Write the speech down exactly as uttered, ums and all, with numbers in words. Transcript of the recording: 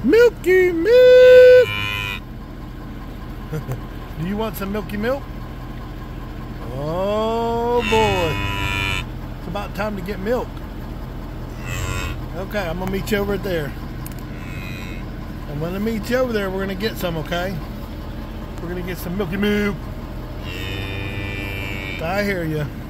Milky milk! Do you want some milky milk? Oh boy. It's about time to get milk. Okay, I'm gonna meet you over there. I'm gonna meet you over there. We're gonna get some, okay? We're gonna get some milky milk. I hear you.